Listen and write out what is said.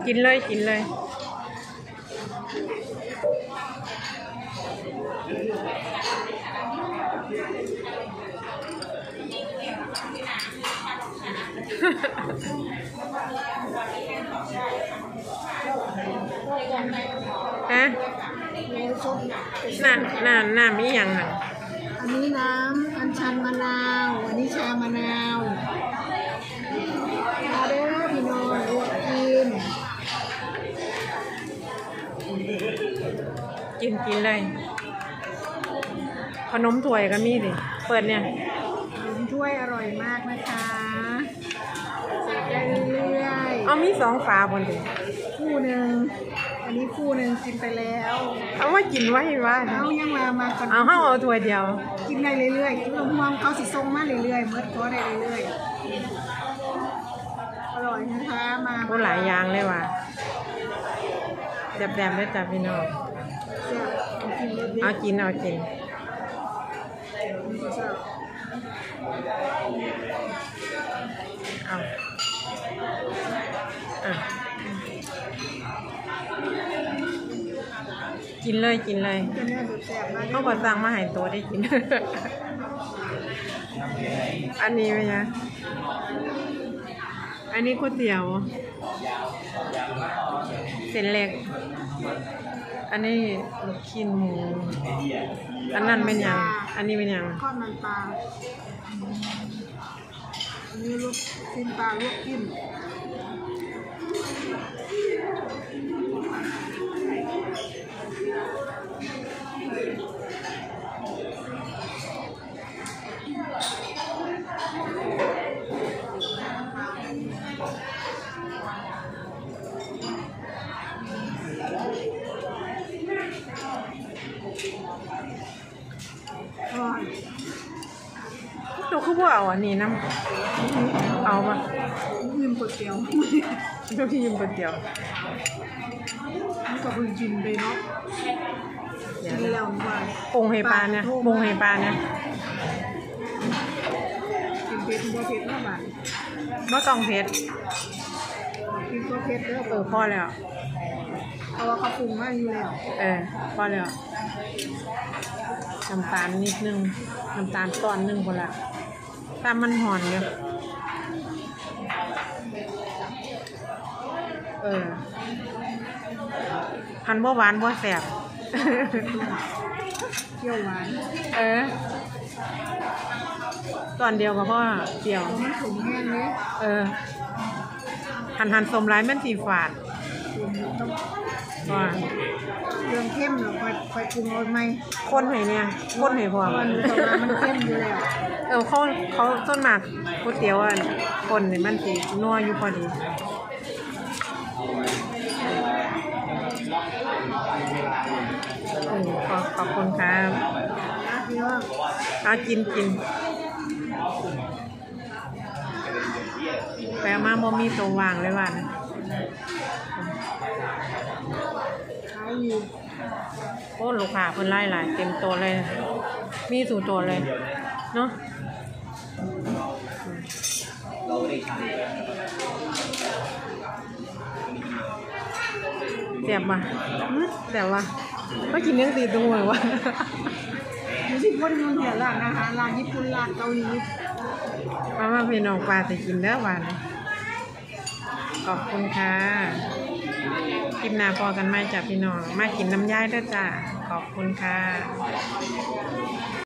กินเลยกินเลยฮะน้ำมีอย่างน่ะอันนี้น้ำอัญชันมะนาวอันนี้ชามะนาวมาเด้อพี่น้องลวกกินเลยขนมถ้วยก็มีดิเปิดเนี่ยขนมถ้วยอร่อยมากนะคะเสร็จได้เรื่อยๆเอามี2 ฝาบนดิคู่หนึ่งอันนี้คู่หนึ่งกินไปแล้วเอาว่ากินไว้ว่าเอายังมาก่อนเอาถ้วยเดียวกินได้เรื่อยๆกินห่วงเขาสิส่งมาเรื่อยๆเมื่อก็ได้เรื่อยๆอร่อยนะคะมาหลายอย่างเลยว่ะแซ่บๆเลยจ้ะพี่น้องเอากินเอากินเลยเขาบอกสั่งมาให้ตัวได้กิน อันนี้ไหมนะอันนี้ก๋วยเตี๋ยวเส้นเล็กอันนี้ลูกชิ้นหมูอันนั้นเป็นยังอันนี้เป็นยังทอดมันปลาอันนี้ลูกชิ้นปลาลวกจิ้มตัวเขาบอกอันนี้น้ำเอาปะยืมก๋วยเตี๋ยวตัวยืมก๋วยเตี๋ยวนี่ก็เพิ่งกินไปเนาะกินแล้วว่าปงไฮปลาเนี่ยปงไฮปลาเนี่ยกินเผ็ดบ่เผ็ดนะบ้านบ่ต้องเผ็ดกินบ่เผ็ดเด้อพอแล้วเพราะว่าเขาปรุงมาอยู่แล้วพอแล้วน้ำตาลนิดนึงน้ำตาลก้อนนึงพอละตามมันหอนเนี่ยพันบ่หวานบ่แสบเที่ยวหวานตอนเดียวกับพ่อเดียวมันขมแห้งเลยหันสมร้ายมันสีฝาดว่าเรื่องเข้มเนาะค่อยปรุงเอาไหมข้นให้เนี่ยข้นให้พอมันเข้มอยู่แล้วเขาต้นหมากก๋วยเตี๋ยวคนเนี่ยมันสีนัวอยู่พอดีขอบคุณครับเอากินแปลมาบ่มีตัววางเลยวันโอ้ลูกค้าเพิ่นไล่หลายเต็มตัวเลยมีสู่ตัวเลยเนาะเจ็บป่ะแต่ว่าก็กินเรื่องตีตัวเลยวะไม่ใช่คนนู้นเนี่ยร้านอาหารร้านญี่ปุ่นร้านเกาหลีมาพี่น้องปลาจะกินเด้อวันขอบคุณค่ะคลิปหน้าพอกันไหมจ้ะพี่น้องมากินน้ำย่ายด้วยจ้ะขอบคุณค่ะ